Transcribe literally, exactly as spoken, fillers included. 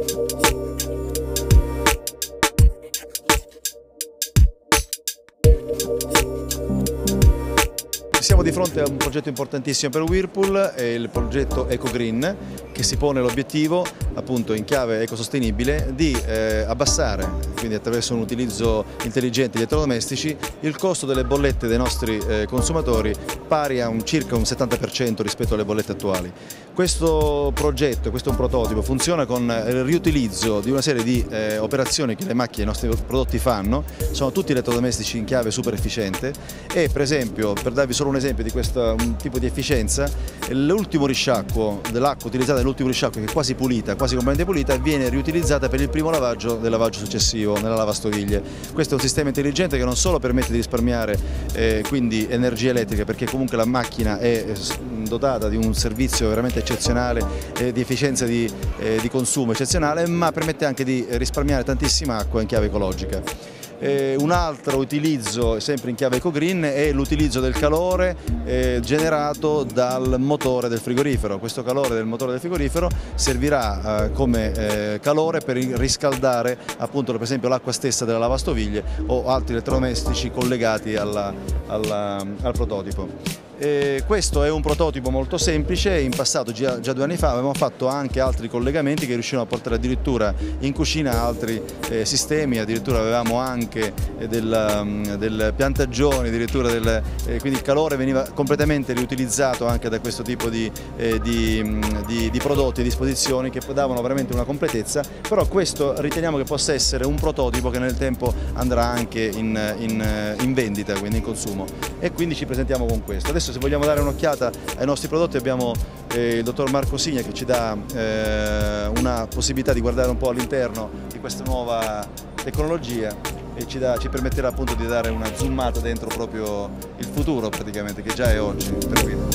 Siamo di fronte a un progetto importantissimo per Whirlpool, è il progetto EcoGreen, che si pone l'obiettivo, appunto in chiave ecosostenibile, di eh, abbassare, quindi attraverso un utilizzo intelligente di elettrodomestici, il costo delle bollette dei nostri eh, consumatori pari a un, circa un settanta per cento rispetto alle bollette attuali. Questo progetto, questo è un prototipo, funziona con il riutilizzo di una serie di eh, operazioni che le macchine, i nostri prodotti fanno, sono tutti elettrodomestici in chiave super efficiente e, per esempio, per darvi solo un esempio di questo tipo di efficienza, l'ultimo risciacquo dell'acqua utilizzata nell'ultimo risciacquo, che è quasi pulita, quasi completamente pulita, viene riutilizzata per il primo lavaggio del lavaggio successivo nella lavastoviglie. Questo è un sistema intelligente che non solo permette di risparmiare eh, quindi energia elettrica, perché comunque la macchina è dotata di un servizio veramente eccezionale, eh, di efficienza di, eh, di consumo eccezionale, ma permette anche di risparmiare tantissima acqua in chiave ecologica. Eh, un altro utilizzo, sempre in chiave EcoGreen, è l'utilizzo del calore eh, generato dal motore del frigorifero. Questo calore del motore del frigorifero servirà eh, come eh, calore per riscaldare appunto per esempio l'acqua stessa della lavastoviglie o altri elettrodomestici collegati alla, alla, al prototipo. Eh, questo è un prototipo molto semplice, in passato già, già due anni fa avevamo fatto anche altri collegamenti che riuscivano a portare addirittura in cucina altri eh, sistemi, addirittura avevamo anche eh, del, um, del piantagioni, addirittura del, eh, quindi il calore veniva completamente riutilizzato anche da questo tipo di, eh, di, di, di prodotti e disposizioni che davano veramente una completezza, però questo riteniamo che possa essere un prototipo che nel tempo andrà anche in, in, in vendita, quindi in consumo, e quindi ci presentiamo con questo. Adesso, se vogliamo dare un'occhiata ai nostri prodotti, abbiamo eh, il dottor Marco Signa che ci dà eh, una possibilità di guardare un po' all'interno di questa nuova tecnologia e ci, dà, ci permetterà appunto di dare una zoomata dentro proprio il futuro praticamente, che già è oggi per qui.